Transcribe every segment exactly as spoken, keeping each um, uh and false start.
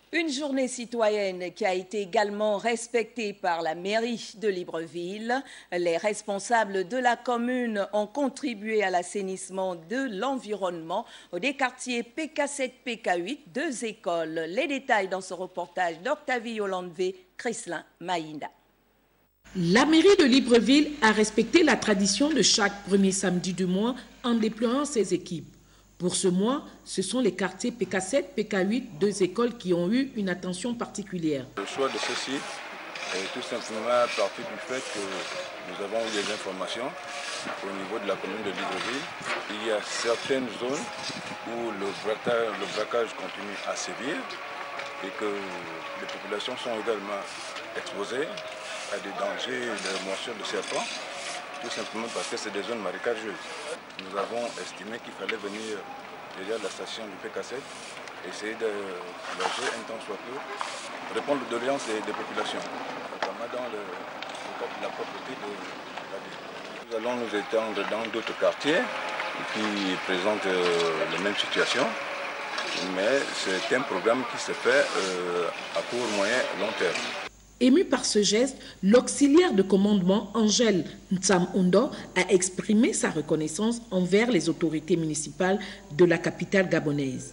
Une journée citoyenne qui a été également respectée par la mairie de Libreville. Les responsables de la commune ont contribué à l'assainissement de l'environnement des quartiers P K sept, P K huit, deux écoles. Les détails dans ce reportage d'Octavie Yolandvé, Chrislin Maïnda. La mairie de Libreville a respecté la tradition de chaque premier samedi du mois en déployant ses équipes. Pour ce mois, ce sont les quartiers P K sept, P K huit, deux écoles qui ont eu une attention particulière. Le choix de ce site est tout simplement parti du fait que nous avons eu des informations au niveau de la commune de Libreville. Il y a certaines zones où le braquage, le braquage continue à sévir et que les populations sont également exposées à des dangers de morsures de serpents, tout simplement parce que c'est des zones marécageuses. Nous avons estimé qu'il fallait venir déjà à la station du P K sept, essayer de loger un temps soit peu, répondre aux doléances des, des populations, notamment dans le, le, la propreté de la ville. Nous allons nous étendre dans d'autres quartiers qui présentent euh, les mêmes situations, mais c'est un programme qui se fait euh, à court, moyen, long terme. Ému par ce geste, l'auxiliaire de commandement Angèle Ntsam-Ondo a exprimé sa reconnaissance envers les autorités municipales de la capitale gabonaise.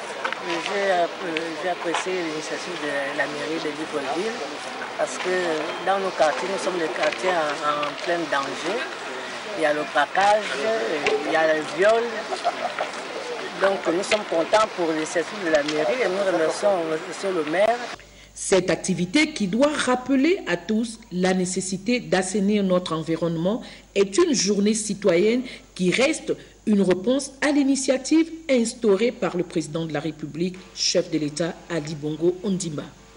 J'ai apprécié l'initiative de la mairie de Libreville parce que dans nos quartiers, nous sommes des quartiers en, en plein danger. Il y a le braquage, il y a le viol. Donc nous sommes contents pour l'initiative de la mairie et nous remercions monsieur le maire. Cette activité qui doit rappeler à tous la nécessité d'assainir notre environnement est une journée citoyenne qui reste une réponse à l'initiative instaurée par le président de la République, chef de l'État Ali Bongo Ondimba.